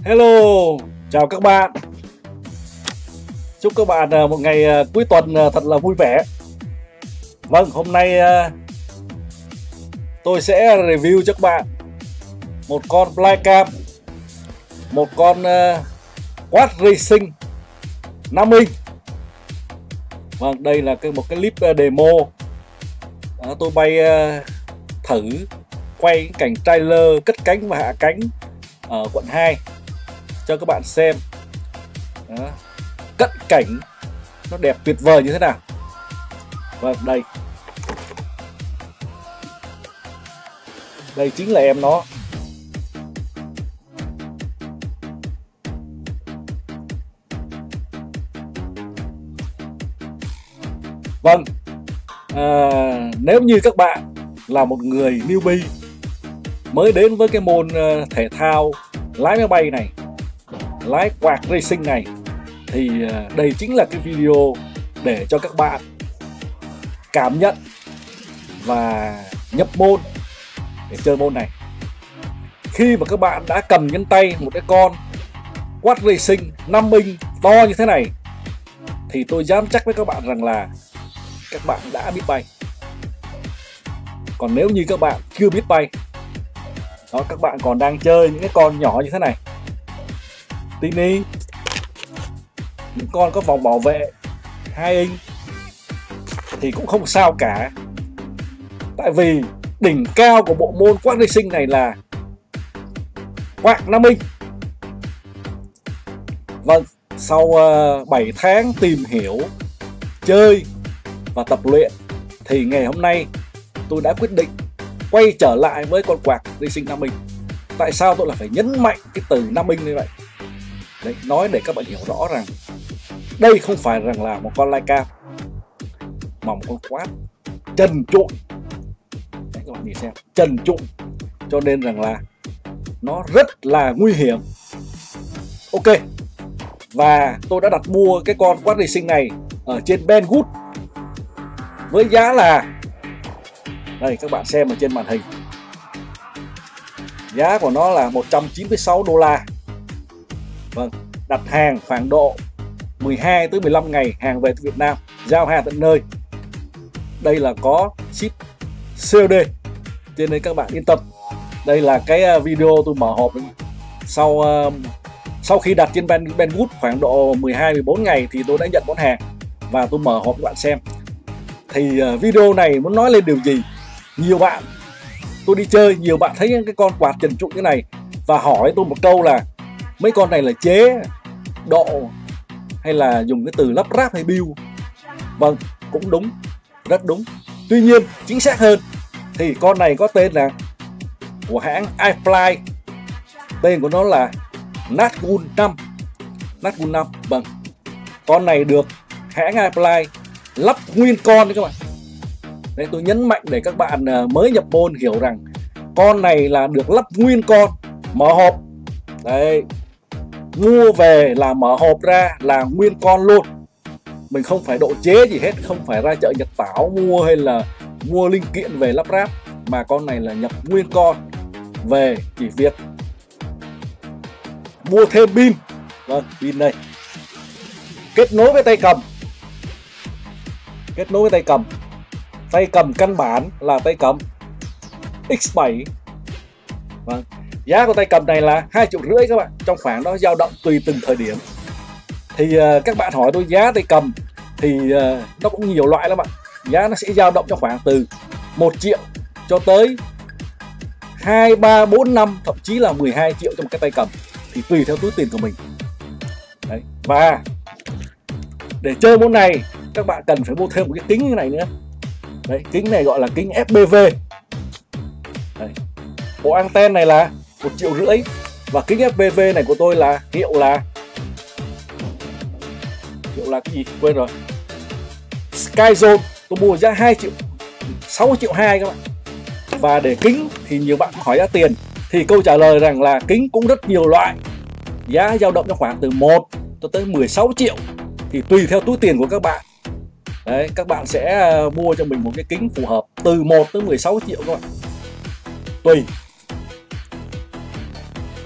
Hello, chào các bạn. Chúc các bạn một ngày cuối tuần thật là vui vẻ. Vâng, hôm nay tôi sẽ review cho các bạn một con Flycam, một con Quad Racing 5 inch. Vâng, đây là một cái clip demo. Tôi bay thử quay cảnh trailer cất cánh và hạ cánh ở quận 2 cho các bạn xem. Đó. Cận cảnh nó đẹp tuyệt vời như thế nào. Vâng, đây chính là em nó. Vâng, nếu như các bạn là một người newbie mới đến với cái môn thể thao lái máy bay này, lái quạt racing này, thì đây chính là cái video để cho các bạn cảm nhận và nhập môn để chơi môn này. Khi mà các bạn đã cầm trên tay một cái con Quad Racing 5 inch to như thế này, thì tôi dám chắc với các bạn rằng là các bạn đã biết bay. Còn nếu như các bạn chưa biết bay đó, các bạn còn đang chơi những cái con nhỏ như thế này, tiny, những con có vòng bảo vệ 2 inch thì cũng không sao cả. Tại vì đỉnh cao của bộ môn Quad Racing này là quạt 5 inch. Vâng, sau 7 tháng tìm hiểu, chơi và tập luyện thì ngày hôm nay tôi đã quyết định quay trở lại với con quạt Racing 5 inch. Tại sao tôi lại phải nhấn mạnh cái từ 5 inch như vậy? Đấy, nói để các bạn hiểu rõ rằng đây không phải rằng là một con Flycam mà một con quad trần trụi. Đấy, các bạn nhìn xem, trần trụi, cho nên rằng là nó rất là nguy hiểm. Ok, và tôi đã đặt mua cái con Quad Racing này ở trên Banggood với giá là, đây các bạn xem ở trên màn hình, giá của nó là 196 đô la. Vâng, đặt hàng khoảng độ 12 tới 15 ngày hàng về từ Việt Nam, giao hàng tận nơi. Đây là có ship COD, cho nên các bạn yên tâm. Đây là cái video tôi mở hộp. Sau khi đặt trên Banggood khoảng độ 12-14 ngày thì tôi đã nhận món hàng và tôi mở hộp các bạn xem. Thì video này muốn nói lên điều gì? Nhiều bạn, tôi đi chơi, nhiều bạn thấy cái con quạt trần trụi như này và hỏi tôi một câu là mấy con này là chế độ hay là dùng cái từ lắp ráp hay build. Vâng, cũng đúng, rất đúng. Tuy nhiên chính xác hơn thì con này có tên là của hãng iFly, tên của nó là Nazgul 5. Nazgul 5. Vâng, con này được hãng iFly lắp nguyên con đấy các bạn. Đấy, tôi nhấn mạnh để các bạn mới nhập môn hiểu rằng con này là được lắp nguyên con, mở hộp. Đấy, mua về là mở hộp ra là nguyên con luôn. Mình không phải độ chế gì hết, không phải ra chợ Nhật Tảo mua hay là mua linh kiện về lắp ráp, mà con này là nhập nguyên con về, chỉ việc mua thêm pin. Vâng, pin đây, kết nối với tay cầm. Kết nối với tay cầm. Tay cầm căn bản là tay cầm X7. Vâng, giá của tay cầm này là 2,5 triệu các bạn. Trong khoảng đó dao động tùy từng thời điểm. Thì các bạn hỏi tôi giá tay cầm thì nó cũng nhiều loại lắm bạn. Giá nó sẽ dao động trong khoảng từ 1 triệu cho tới 2, 3, 4, 5, thậm chí là 12 triệu cho một cái tay cầm, thì tùy theo túi tiền của mình. Đấy. Và để chơi môn này các bạn cần phải mua thêm một cái kính như này nữa. Đấy, kính này gọi là kính FPV. Đấy. Bộ anten này là 1,5 triệu. Và kính FPV này của tôi là hiệu là cái gì quên rồi, Skyzone. Tôi mua giá 6,2 triệu các bạn. Và để kính thì nhiều bạn hỏi giá tiền, thì câu trả lời rằng là kính cũng rất nhiều loại, giá dao động trong khoảng từ 1 cho tới 16 triệu, thì tùy theo túi tiền của các bạn. Đấy, các bạn sẽ mua cho mình một cái kính phù hợp từ 1 tới 16 triệu các bạn, tùy.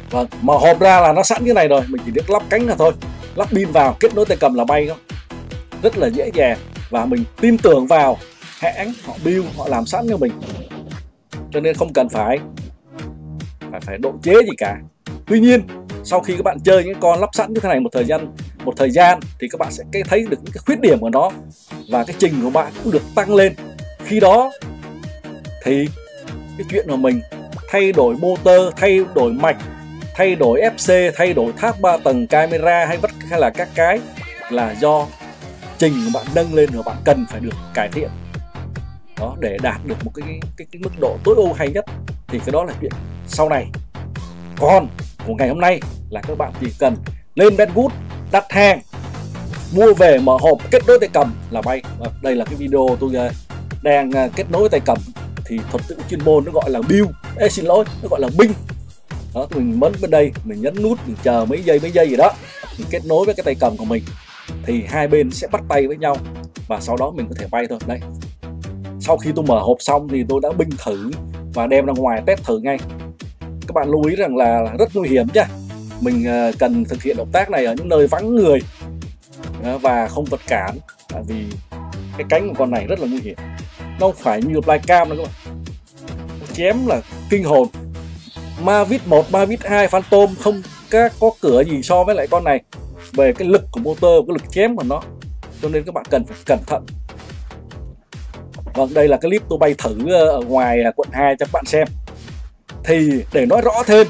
Vâng, mở hộp ra là nó sẵn như này rồi, mình chỉ biết lắp cánh là thôi, lắp pin vào, kết nối tay cầm là bay không, rất là dễ dàng. Và mình tin tưởng vào hãng, họ build, họ làm sẵn cho mình, cho nên không cần phải độ chế gì cả. Tuy nhiên sau khi các bạn chơi những con lắp sẵn như thế này một thời gian thì các bạn sẽ thấy được những cái khuyết điểm của nó, và cái trình của bạn cũng được tăng lên. Khi đó thì cái chuyện của mình thay đổi motor, thay đổi mạch, thay đổi FC, thay đổi tháp 3 tầng, camera hay là các cái là do trình của bạn nâng lên, và bạn cần phải được cải thiện đó để đạt được một cái mức độ tối ưu hay nhất. Thì cái đó là chuyện sau này. Còn của ngày hôm nay là các bạn chỉ cần lên Banggood, đặt hàng, mua về, mở hộp, kết nối tay cầm là bay. Đây là cái video tôi đang kết nối tay cầm, thì thuật ngữ chuyên môn nó gọi là build, xin lỗi, nó gọi là binh. Đó, mình bấm bên đây, mình nhấn nút, mình chờ mấy giây gì đó, mình kết nối với cái tay cầm của mình thì hai bên sẽ bắt tay với nhau, và sau đó mình có thể bay thôi. Đây, sau khi tôi mở hộp xong thì tôi đã binh thử và đem ra ngoài test thử ngay. Các bạn lưu ý rằng là rất nguy hiểm nha. Mình cần thực hiện động tác này ở những nơi vắng người và không vật cản, tại vì cái cánh của con này rất là nguy hiểm. Nó không phải như Flycam đâu các bạn, nó chém là kinh hồn. Mavic 1, Mavic 2, Phantom không có cửa gì so với lại con này về cái lực của motor, cái lực chém của nó, cho nên các bạn cần phải cẩn thận. Vâng, đây là cái clip tôi bay thử ở ngoài quận 2 cho các bạn xem. Thì để nói rõ thêm,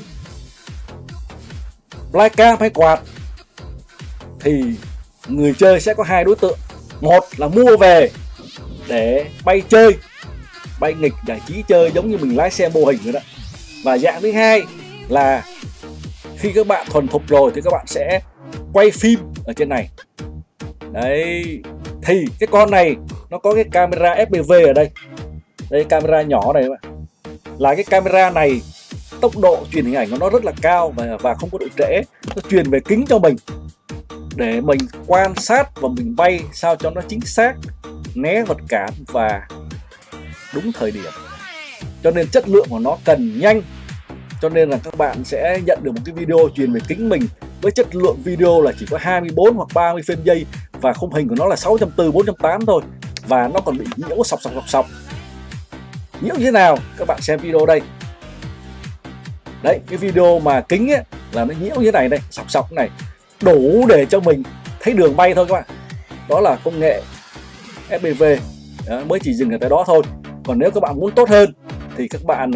Flycam hay quạt thì người chơi sẽ có hai đối tượng. Một là mua về để bay chơi, bay nghịch giải trí chơi giống như mình lái xe mô hình rồi đó. Và dạng thứ hai là khi các bạn thuần thục rồi thì các bạn sẽ quay phim ở trên này. Đấy, thì cái con này nó có cái camera FPV ở đây. Đây, camera nhỏ này các bạn. Là cái camera này tốc độ truyền hình ảnh của nó rất là cao và không có độ trễ. Nó truyền về kính cho mình để mình quan sát và mình bay sao cho nó chính xác, né vật cản và đúng thời điểm. Cho nên chất lượng của nó cần nhanh. Cho nên là các bạn sẽ nhận được một cái video truyền về kính mình với chất lượng video là chỉ có 24 hoặc 30 frame giây, và khung hình của nó là 640, 480 thôi, và nó còn bị nhiễu sọc. Nhiễu như thế nào các bạn xem video đây. Đấy, cái video mà kính ấy là nó nhiễu như thế này đây, sọc này, đủ để cho mình thấy đường bay thôi các bạn. Đó là công nghệ FPV. Đó, mới chỉ dừng ở tới đó thôi. Còn nếu các bạn muốn tốt hơn thì các bạn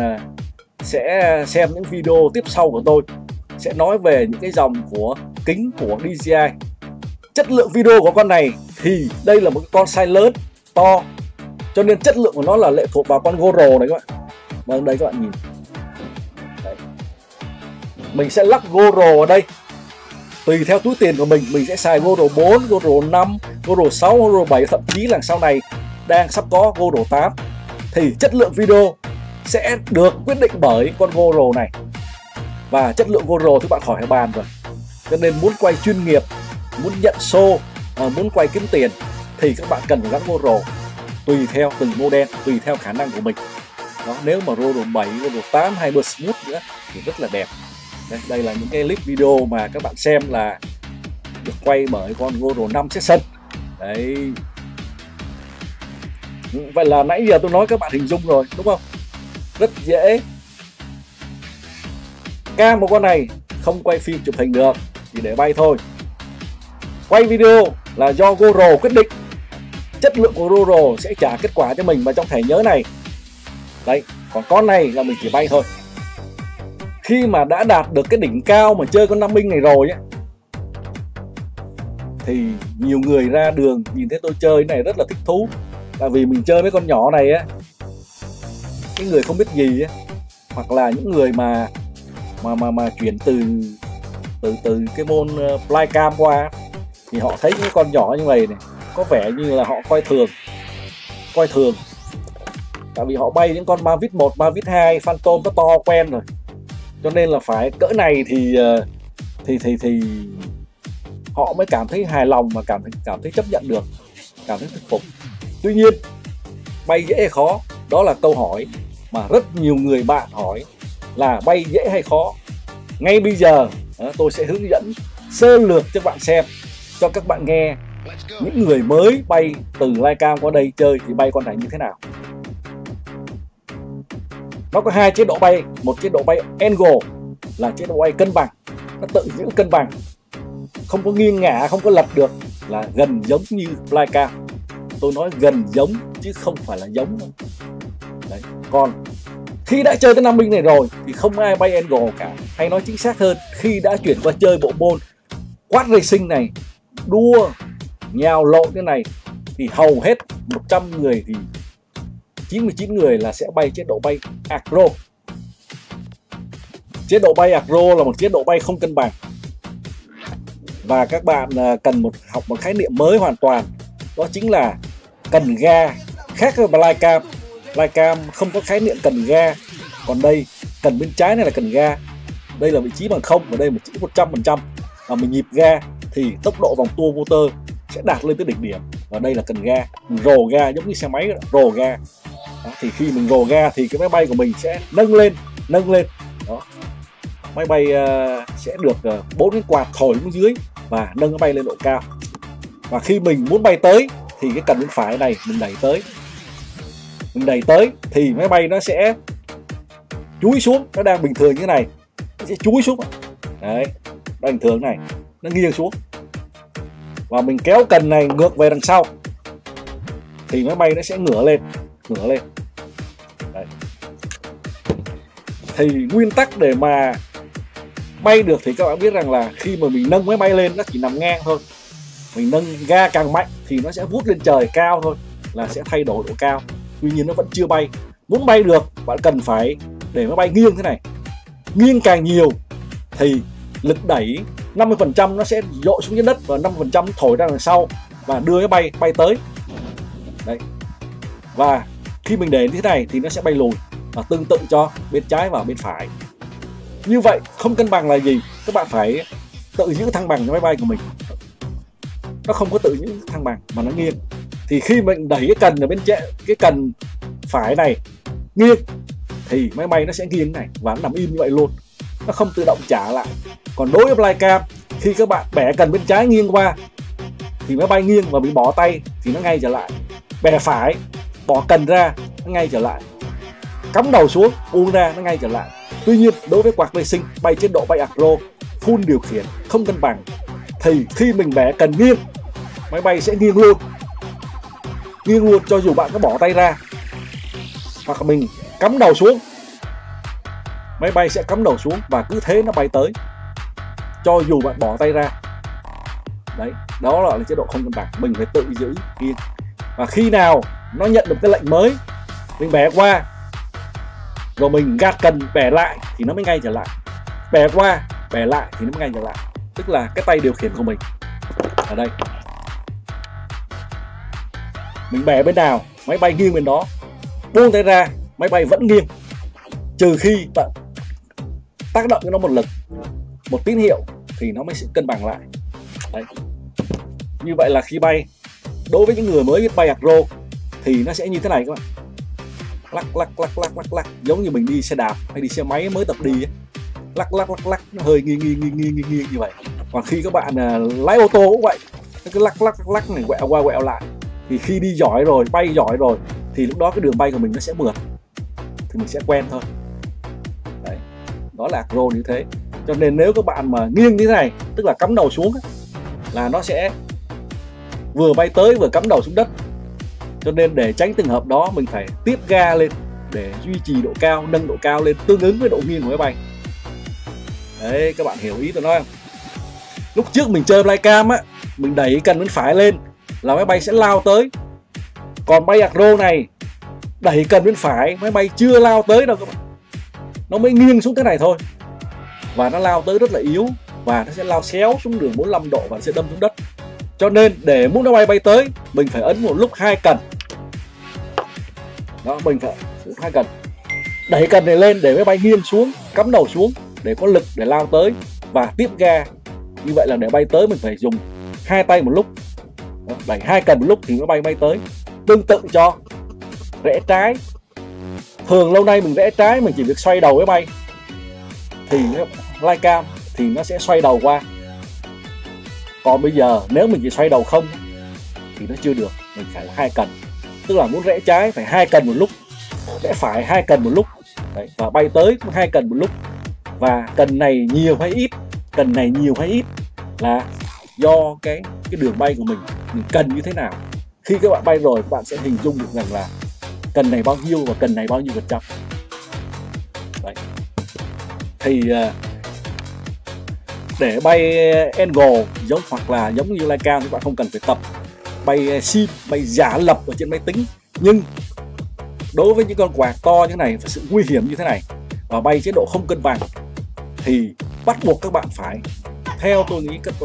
sẽ xem những video tiếp sau của tôi, sẽ nói về những cái dòng của kính của DJI. Chất lượng video của con này thì đây là một con size lớn, to, cho nên chất lượng của nó là lệ thuộc vào con GoPro này các bạn. Vâng, đây các bạn nhìn. Đấy. Mình sẽ lắp GoPro ở đây. Tùy theo túi tiền của mình sẽ xài GoPro 4, GoPro 5, GoPro 6, GoPro 7, thậm chí là sau này đang sắp có GoPro 8. Thì chất lượng video sẽ được quyết định bởi con GoPro này. Và chất lượng GoPro thì bạn khỏi phải bàn rồi. Cho nên muốn quay chuyên nghiệp, muốn nhận show, muốn quay kiếm tiền thì các bạn cần phải gắn GoPro. Tùy theo từng model, tùy theo khả năng của mình. Đó, nếu mà GoPro 7, GoPro 8 hay Hyper Smooth nữa thì rất là đẹp. Đây là những cái clip video mà các bạn xem là được quay bởi con GoPro 5 Session. Đấy. Vậy là nãy giờ tôi nói các bạn hình dung rồi đúng không? Rất dễ. Cam của con này không quay phim chụp hình được, chỉ để bay thôi. Quay video là do GoPro quyết định. Chất lượng của GoPro sẽ trả kết quả cho mình vào trong thẻ nhớ này. Đấy, còn con này là mình chỉ bay thôi. Khi mà đã đạt được cái đỉnh cao mà chơi con 5 inch này rồi ấy, thì nhiều người ra đường nhìn thấy tôi chơi cái này rất là thích thú. Tại vì mình chơi với con nhỏ này á, cái người không biết gì á, hoặc là những người mà chuyển từ cái môn Flycam qua, thì họ thấy những con nhỏ như này có vẻ như là họ coi thường. Tại vì họ bay những con Mavic 1, Mavic 2, Phantom nó to quen rồi. Cho nên là phải cỡ này thì họ mới cảm thấy hài lòng và cảm thấy chấp nhận được, cảm thấy thuyết phục. Tuy nhiên, bay dễ hay khó, đó là câu hỏi mà rất nhiều người bạn hỏi là bay dễ hay khó. Ngay bây giờ tôi sẽ hướng dẫn sơ lược cho bạn xem, cho các bạn nghe những người mới bay từ Flycam qua đây chơi thì bay con này như thế nào. Nó có hai chế độ bay, một chế độ bay angle là chế độ bay cân bằng, nó tự giữ cân bằng, không có nghiêng ngả, không có lật được, là gần giống như Flycam. Tôi nói gần giống chứ không phải là giống. Đấy. Còn khi đã chơi cái năm binh này rồi thì không ai bay angle cả, hay nói chính xác hơn, khi đã chuyển qua chơi bộ môn quad racing này, đua nhào lộn như này, thì hầu hết 100 người thì 99 người là sẽ bay chế độ bay acro. Chế độ bay acro là một chế độ bay không cân bằng, và các bạn cần học một khái niệm mới hoàn toàn, đó chính là cần ga. Khác với Flycam, Flycam không có khái niệm cần ga, còn đây cần bên trái này là cần ga, đây là vị trí bằng không và đây là vị trí 100%, và mình nhịp ga thì tốc độ vòng tua motor sẽ đạt lên tới đỉnh điểm, và đây là cần ga. Mình rồ ga giống như xe máy đó, rồ ga đó, thì khi mình rồ ga thì cái máy bay của mình sẽ nâng lên đó. Máy bay sẽ được 4 cái quạt thổi xuống dưới và nâng máy bay lên độ cao. Và khi mình muốn bay tới thì cái cần bên phải này mình đẩy tới thì máy bay nó sẽ chúi xuống. Nó đang bình thường như thế này, nó sẽ chúi xuống. Đấy, bình thường này nó nghiêng xuống, và mình kéo cần này ngược về đằng sau thì máy bay nó sẽ ngửa lên. Đấy. Thì nguyên tắc để mà bay được thì các bạn biết rằng là khi mà mình nâng máy bay lên nó chỉ nằm ngang thôi, mình nâng ga càng mạnh thì nó sẽ vút lên trời cao thôi, là sẽ thay đổi độ cao. Tuy nhiên nó vẫn chưa bay. Muốn bay được bạn cần phải để máy bay nghiêng thế này, nghiêng càng nhiều thì lực đẩy 50% nó sẽ dội xuống dưới đất và 50% thổi ra đằng sau và đưa máy bay tới. Đấy. Và khi mình để như thế này thì nó sẽ bay lùi, và tương tự cho bên trái và bên phải. Như vậy không cân bằng là gì? Các bạn phải tự giữ thăng bằng cho máy bay của mình. Nó không có tự giữ thăng bằng mà nó nghiêng. Thì khi mình đẩy cái cần ở bên trái, cái cần phải này nghiêng thì máy bay nó sẽ nghiêng này và nó nằm im như vậy luôn, nó không tự động trả lại. Còn đối với Flycam, khi các bạn bẻ cần bên trái nghiêng qua thì máy bay nghiêng và bị bỏ tay thì nó ngay trở lại. Bẻ phải, bỏ cần ra, nó ngay trở lại. Cắm đầu xuống, buông ra, nó ngay trở lại. Tuy nhiên đối với quạt racing bay chế độ bay acro full điều khiển không cân bằng thì khi mình bẻ cần nghiêng, máy bay sẽ nghiêng luôn cho dù bạn có bỏ tay ra, hoặc là mình cắm đầu xuống, máy bay sẽ cắm đầu xuống và cứ thế nó bay tới cho dù bạn bỏ tay ra. Đấy, đó là chế độ không cân bằng, mình phải tự giữ nghiêng. Và khi nào nó nhận được cái lệnh mới, mình bẻ qua rồi mình gạt cần bẻ lại thì nó mới ngay trở lại, bẻ qua bẻ lại thì nó mới ngay trở lại. Tức là cái tay điều khiển của mình ở đây, mình bẻ bên nào máy bay nghiêng bên đó, buông tay ra máy bay vẫn nghiêng, trừ khi bạn tác động cho nó một lực, một tín hiệu thì nó mới sẽ cân bằng lại. Đấy. Như vậy là khi bay, đối với những người mới biết bay acro thì nó sẽ như thế này các bạn, lắc, giống như mình đi xe đạp hay đi xe máy mới tập đi ấy. Lắc, nó hơi nghiêng như vậy. Còn khi các bạn lái ô tô cũng vậy, nó cứ lắc này, quẹo qua quẹo lại, thì khi đi giỏi rồi, bay giỏi rồi thì lúc đó cái đường bay của mình nó sẽ mượt, thì mình sẽ quen thôi. Đấy, đó là acro như thế. Cho nên nếu các bạn mà nghiêng như thế này, tức là cắm đầu xuống ấy, là nó sẽ vừa bay tới vừa cắm đầu xuống đất. Cho nên để tránh trường hợp đó, mình phải tiếp ga lên để duy trì độ cao, nâng độ cao lên tương ứng với độ nghiêng của máy bay. Đấy, các bạn hiểu ý tôi nói không? Lúc trước mình chơi Flycam á, mình đẩy cần bên phải lên là máy bay sẽ lao tới. Còn bay acro này, đẩy cần bên phải, máy bay chưa lao tới đâu các bạn, nó mới nghiêng xuống thế này thôi, và nó lao tới rất là yếu, và nó sẽ lao xéo xuống đường 45 độ và nó sẽ đâm xuống đất. Cho nên để muốn nó bay tới, mình phải ấn một lúc 2 cần. Đó, mình phải 2 cần, đẩy cần này lên để máy bay nghiêng xuống, cắm đầu xuống để có lực để lao tới và tiếp ga. Như vậy là để bay tới mình phải dùng 2 tay một lúc. Đó, đẩy 2 cần một lúc thì máy bay tới. Tương tự cho rẽ trái. Thường lâu nay mình rẽ trái, mình chỉ việc xoay đầu máy bay thì flycam thì nó sẽ xoay đầu qua. Còn bây giờ nếu mình chỉ xoay đầu không thì nó chưa được, mình phải là 2 cần. Tức là muốn rẽ trái phải 2 cần một lúc, rẽ phải 2 cần một lúc. Đấy, và bay tới cũng 2 cần một lúc. Và cần này nhiều hay ít, cần này nhiều hay ít là do cái đường bay của mình cần như thế nào. Khi các bạn bay rồi, các bạn sẽ hình dung được rằng là cần này bao nhiêu và cần này bao nhiêu %. Đấy. Thì để bay angle hoặc là giống như Leica, các bạn không cần phải tập bay sim, bay giả lập ở trên máy tính. Nhưng đối với những con quạt to như thế này và sự nguy hiểm như thế này và bay chế độ không cân bằng thì bắt buộc các bạn phải, theo tôi nghĩ các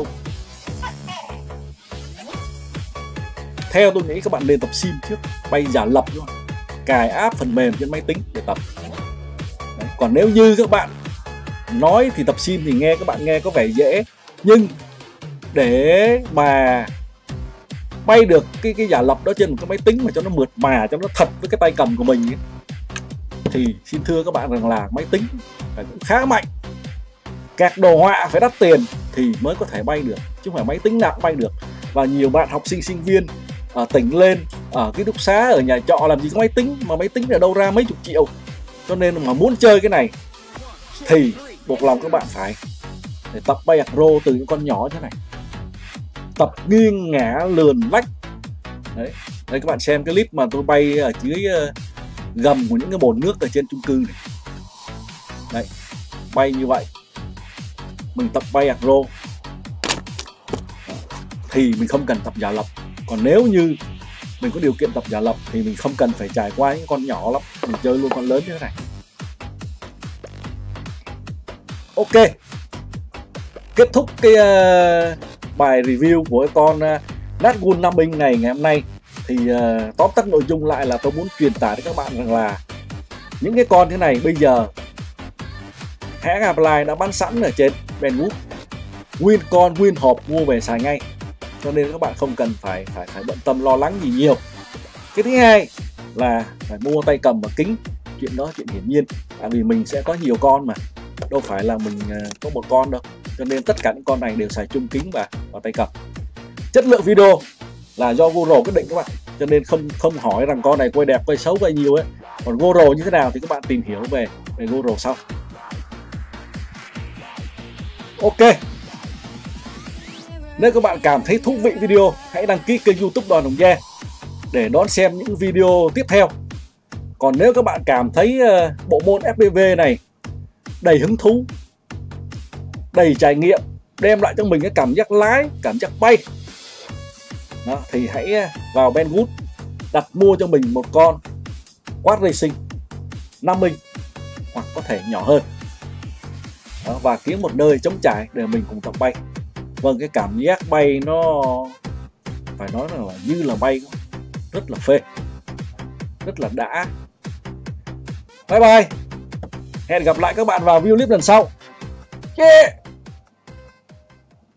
bạn nên tập sim trước, bay giả lập luôn, cài app phần mềm trên máy tính để tập. Đấy. Còn nếu như các bạn nói thì tập sim thì các bạn nghe có vẻ dễ, nhưng để mà bay được cái giả lập đó trên một cái máy tính mà cho nó mượt mà, cho nó thật với cái tay cầm của mình ấy, thì xin thưa các bạn rằng là máy tính phải cũng khá mạnh, các đồ họa phải đắt tiền thì mới có thể bay được, chứ không phải máy tính nào cũng bay được. Và nhiều bạn học sinh sinh viên ở tỉnh lên, ở ký túc xá, ở nhà trọ làm gì có máy tính, mà máy tính ở đâu ra mấy chục triệu. Cho nên mà muốn chơi cái này thì buộc lòng các bạn phải để tập bay acro từ những con nhỏ thế này, tập nghiêng ngả lườn lách. Đấy, đây các bạn xem cái clip mà tôi bay ở dưới gầm của những cái bồn nước ở trên chung cư này. Đấy, bay như vậy mình tập bay acro thì mình không cần tập giả lập. Còn nếu như mình có điều kiện tập giả lập thì mình không cần phải trải qua những con nhỏ lắm, mình chơi luôn con lớn như thế này. Ok, kết thúc cái bài review của cái con Nazgul 5 inch này ngày hôm nay. Thì tóm tắt nội dung lại là tôi muốn truyền tải đến các bạn rằng là những cái con thế này bây giờ hãng Apply đã bán sẵn ở trên Banggood, nguyên con nguyên hộp mua về xài ngay, cho nên các bạn không cần phải bận tâm lo lắng gì nhiều. Cái thứ hai là phải mua tay cầm và kính, chuyện đó chuyện hiển nhiên, tại vì mình sẽ có nhiều con mà, đâu phải là mình có một con đâu, cho nên tất cả những con này đều xài chung kính và tay cầm. Chất lượng video là do GoPro quyết định các bạn, cho nên không hỏi rằng con này quay đẹp quay xấu quay nhiều ấy, còn GoPro như thế nào thì các bạn tìm hiểu về GoPro sau. Ok, nếu các bạn cảm thấy thú vị video, hãy đăng ký kênh YouTube Đoàn Hồng Gia để đón xem những video tiếp theo. Còn nếu các bạn cảm thấy bộ môn FPV này đầy hứng thú, đầy trải nghiệm, đem lại cho mình cái cảm giác lái, cảm giác bay đó, thì hãy vào Banggood đặt mua cho mình một con Quad Racing 5 inch hoặc có thể nhỏ hơn đó, và kiếm một nơi trống trải để mình cùng tập bay. Vâng, cái cảm giác bay nó phải nói là như là bay, rất là phê, rất là đã. Bye bye, hẹn gặp lại các bạn vào video clip lần sau. Yeah.